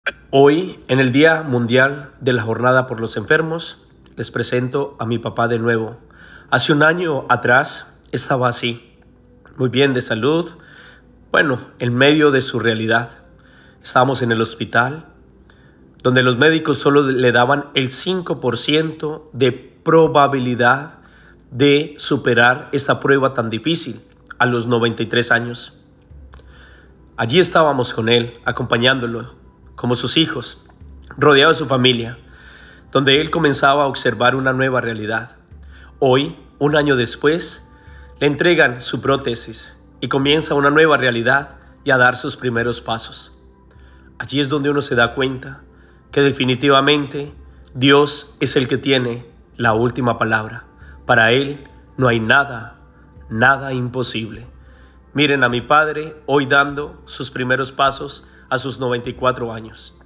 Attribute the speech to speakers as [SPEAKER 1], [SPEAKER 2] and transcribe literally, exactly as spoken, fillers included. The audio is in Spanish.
[SPEAKER 1] Hoy, en el Día Mundial de la Jornada por los Enfermos, les presento a mi papá de nuevo. Hace un año atrás estaba así, muy bien de salud, bueno, en medio de su realidad. Estábamos en el hospital, donde los médicos solo le daban el cinco por ciento de probabilidad de superar esta prueba tan difícil a los noventa y tres años. Allí estábamos con él, acompañándolo, como sus hijos, rodeado de su familia, donde él comenzaba a observar una nueva realidad. Hoy, un año después, le entregan su prótesis y comienza una nueva realidad y a dar sus primeros pasos. Allí es donde uno se da cuenta que definitivamente Dios es el que tiene la última palabra. Para Él no hay nada, nada imposible. Miren a mi padre hoy dando sus primeros pasos a sus noventa y cuatro años.